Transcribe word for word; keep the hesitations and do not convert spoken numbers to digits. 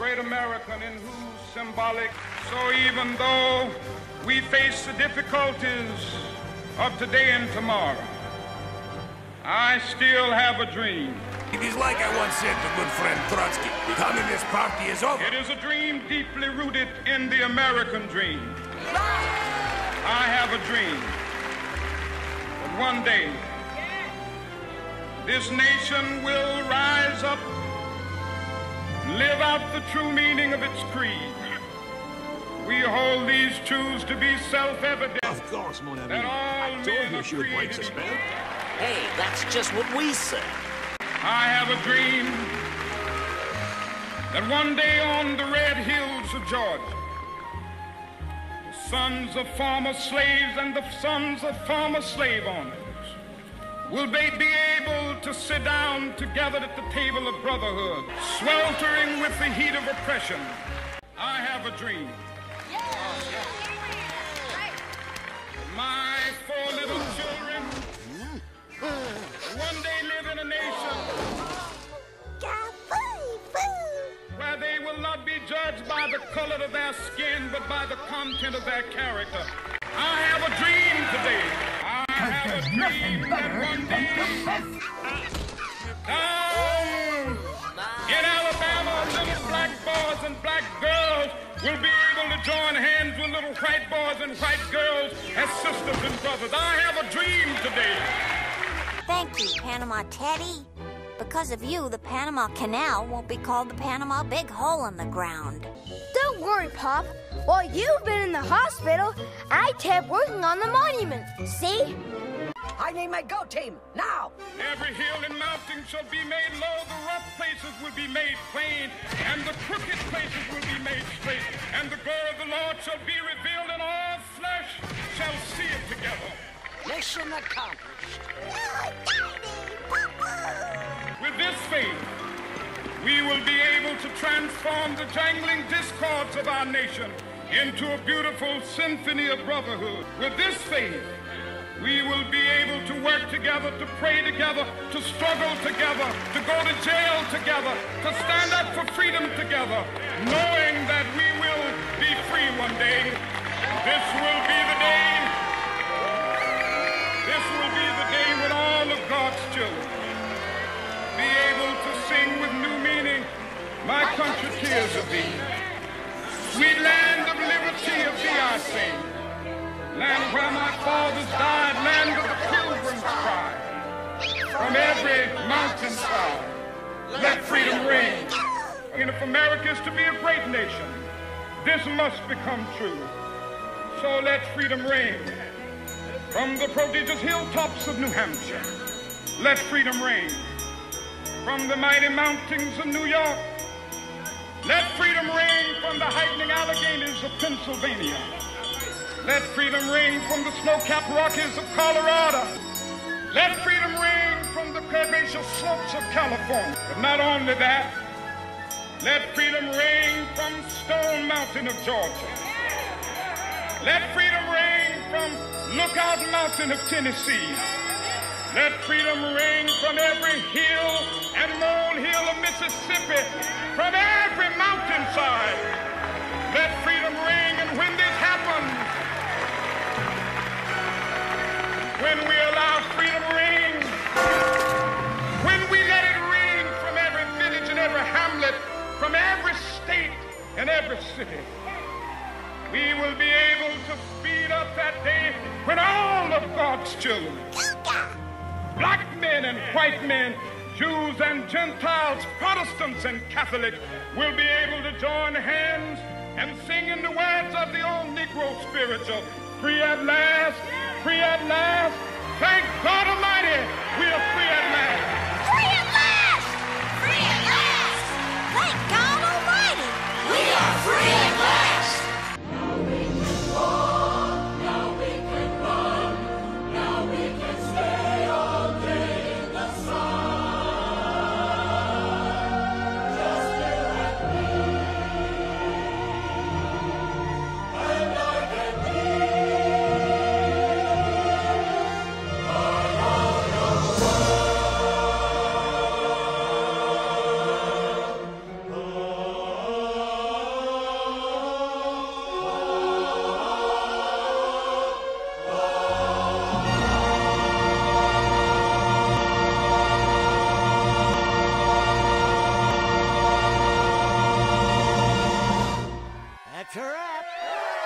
great American in whose symbolic. So even though we face the difficulties of today and tomorrow, I still have a dream. It is like I once said to good friend Trotsky, the Communist Party is over. It is a dream deeply rooted in the American dream. I have a dream that one day this nation will rise up, live out the true meaning of its creed. We hold these truths to be self-evident. Of course, mon ami. That all I told men you she would are break the created spell. Hey, that's just what we said. I have a dream that one day on the red hills of Georgia, the sons of former slaves and the sons of former slave owners will they be able to sit down together at the table of brotherhood, sweltering with the heat of oppression. I have a dream. My four little children one day live in a nation where they will not be judged by the color of their skin, but by the content of their character. I have a dream today. I have a dream that one day down in Alabama, little black boys and black girls will be able to join hands with little white boys and white girls as sisters and brothers. I have a dream today. Thank you, Panama Teddy. Because of you, the Panama Canal won't be called the Panama Big Hole in the Ground. Don't worry, Pop. While you've been in the hospital, I kept working on the monument. See? I need my go team, now! Every hill and mountain shall be made low, the rough places will be made plain, and the crooked places will be made straight, and the glory of the Lord shall be revealed, and all flesh shall see it together. Mission accomplished. With this faith, we will be able to transform the jangling discords of our nation into a beautiful symphony of brotherhood. With this faith, we will be able to work together, to pray together, to struggle together, to go to jail together, to stand up for freedom together, knowing that we will be free one day. This will be the day, this will be the day when all of God's children be able to sing with new meaning, my country tears of thee. Sweet land of liberty of thee I sing. Land where my fathers died, land of the pilgrim's cry. From every mountainside, let freedom ring. And if America is to be a great nation, this must become true. So let freedom ring. From the prodigious hilltops of New Hampshire, let freedom ring. From the mighty mountains of New York, let freedom ring from the heightening Alleghenies of Pennsylvania. Let freedom ring from the snow-capped Rockies of Colorado. Let freedom ring from the curvaceous slopes of California. But not only that, let freedom ring from Stone Mountain of Georgia. Let freedom ring from Lookout Mountain of Tennessee. Let freedom ring from every hill and molehill of Mississippi, from every mountainside. Let freedom ring, and when this happens, when we allow freedom ring, when we let it ring from every village and every hamlet, from every state and every city, we will be able to speed up that day when all of God's children, black men and white men, Jews and Gentiles, Protestants and Catholics, will be able to join hands and sing in the words of the old Negro spiritual, free at last, free at last, thank God Almighty, we are free at last. Free at last! Free at last! Thank God Almighty! We are free at last! Now we can walk, now we can run, now we can stay all day in the sun. Just you and me, and I can be all over the world. her up.